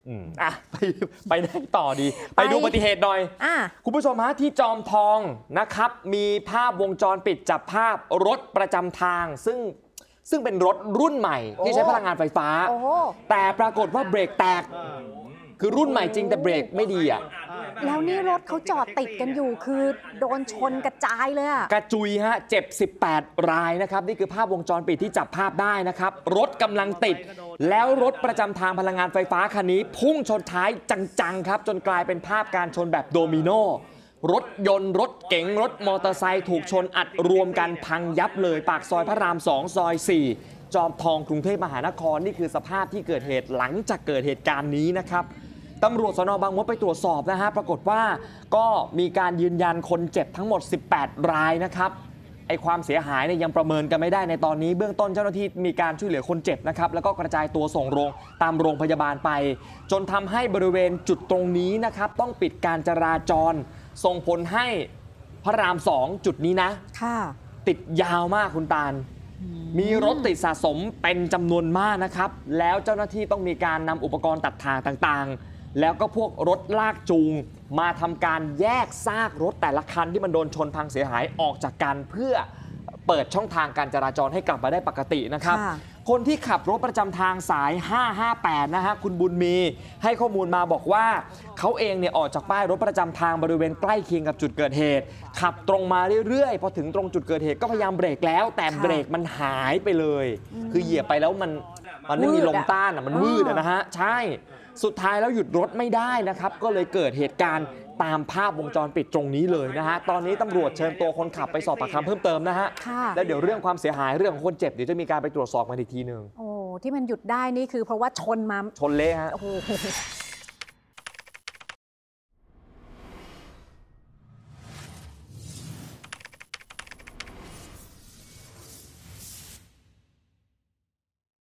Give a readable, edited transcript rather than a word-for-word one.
ไปได้ต่อดีไปดูอุบัติเหตุหน่อยคุณผู้ชมฮะที่จอมทองนะครับมีภาพวงจรปิดจับภาพรถประจำทางซึ่งเป็นรถรุ่นใหม่ที่ใช้พลังงานไฟฟ้าแต่ปรากฏว่าเบรกแตกคือรุ่นใหม่จริงแต่เบรกไม่ดีอ่ะแล้วนี่รถเขาจอดติดกันอยู่คือโดนชนกระจายเลยอะกระจุยฮะเจ็บ18รายนะครับนี่คือภาพวงจรปิดที่จับภาพได้นะครับรถกำลังติดแล้วรถประจำทางพลังงานไฟฟ้าคันนี้พุ่งชนท้ายจังๆครับจนกลายเป็นภาพการชนแบบโดมิโนรถยนต์รถเก๋งรถมอเตอร์ไซค์ถูกชนอัดรวมกันพังยับเลยปากซอยพระราม2ซอย4จอมทองกรุงเทพมหานครนี่คือสภาพที่เกิดเหตุหลังจากเกิดเหตุการณ์นี้นะครับตำรวจสน.บางมดไปตรวจสอบนะฮะปรากฏว่าก็มีการยืนยันคนเจ็บทั้งหมด18รายนะครับไอความเสียหายเนี่ยยังประเมินกันไม่ได้ในตอนนี้เบื้องต้นเจ้าหน้าที่มีการช่วยเหลือคนเจ็บนะครับแล้วก็กระจายตัวส่งตามโรงพยาบาลไปจนทำให้บริเวณจุดตรงนี้นะครับต้องปิดการจราจรส่งผลให้พระราม2จุดนี้นะติดยาวมากคุณตาลมีรถติดสะสมเป็นจำนวนมากนะครับแล้วเจ้าหน้าที่ต้องมีการนำอุปกรณ์ตัดทางต่างๆแล้วก็พวกรถลากจูงมาทำการแยกซากรถแต่ละคันที่มันโดนชนพังเสียหายออกจากกันเพื่อเปิดช่องทางการจราจรให้กลับมาได้ปกตินะครับคนที่ขับรถประจำทางสาย558นะฮะคุณบุญมีให้ข้อมูลมาบอกว่าเขาเองเนี่ยออกจากป้ายรถประจำทางบริเวณใกล้เคียงกับจุดเกิดเหตุขับตรงมาเรื่อยๆพอถึงตรงจุดเกิดเหตุก็พยายามเบรกแล้วแต่เบรกมันหายไปเลยคือเหยียบไปแล้วมันไม่มีลมต้านมันวืดนะฮะใช่สุดท้ายแล้วหยุดรถไม่ได้นะครับก็เลยเกิดเหตุการณ์ตามภาพวงจรปิดตรงนี้เลยนะฮะตอนนี้ตำรวจเชิญตัวคนขับไปสอบปากคำเพิ่มเติมนะฮะแล้วเดี๋ยวเรื่องความเสียหายเรื่องของคนเจ็บเดี๋ยวจะมีการไปตรวจสอบกันอีกทีนึงที่มันหยุดได้นี่คือเพราะว่าชนเละฮะ